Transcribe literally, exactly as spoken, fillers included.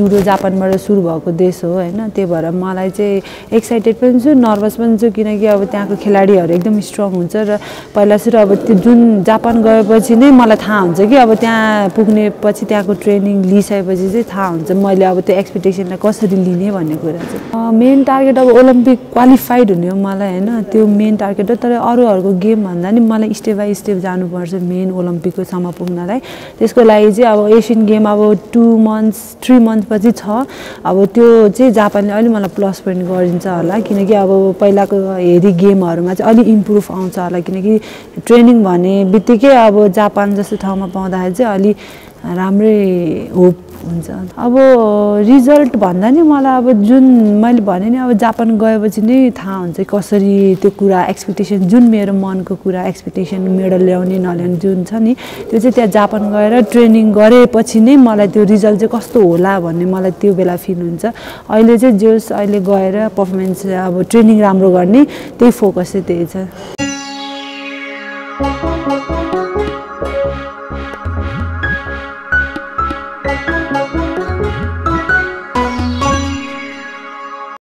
judo जापानबाट सुरु भएको देश हो हैन त्यही भएर मलाई चाहिँ एक्साइटेड पनि छु नर्भस पनि छु किनकि अब त्यहाँको खेलाडीहरू एकदम स्ट्रङ हुन्छ र पहिला सुरु अब त्यो जुन जापान गएपछि नै मलाई थाहा हुन्छ कि अब त्यहाँ पुग्ने पछि त्यहाँको ट्रेनिङ लिइसकेपछि चाहिँ थाहा हुन्छ मैले अब त्यो एक्सपेक्टेसनलाई कसरी लिने भन्ने कुरा चाहिँ मेन टार्गेट अब ओलम्पिक क्वालिफाइड हुने हो मलाई हैन त्यो मेन टार्गेट हो तर अरूहरूको गेम भन्दा नि मलाई स्टेप बाई स्टेप जानुपर्छ मेन ओलम्पिकको सम्म पुग्नलाई त्यसको लागि चाहिँ अब एसियन गेम अब टु मन्थ्स थ्री मन्थ पछि छ अब त्यो चाहिँ जापानले अलि मलाई प्लस पोइन्ट गरिन्छ होला किनकि अब पहिलाको हेरी गेमहरूमा चाहिँ अलि इम्प्रुभ आउँछ होला किनकि ट्रेनिङ भने बित्तिकै अब जापान जस्तो ठाउँमा पाउँदाखेरि चाहिँ अलि राम्रै होप हुन्छ अब रिजल्ट भन्दा नि मलाई अब जुन मैले भने नि अब जापान गएपछि नै थाहा हुन्छ कसरी त्यो कुरा एक्सपेक्टेसन जुन मेरो मनको कुरा एक्सपेक्टेसन मेडल ल्याउने नल्याउने जुन छ नि त्यो चाहिँ त्यहाँ जापान गएर ट्रेनिङ गरेपछि नै मलाई त्यो रिजल्ट चाहिँ कस्तो होला भन्ने मलाई त्यो बेला फिल हुन्छ अहिले चाहिँ जोस अहिले गएर पर्फर्मेन्स अब ट्रेनिङ राम्रो गर्ने त्यही फोकस चाहिँ त्यही छ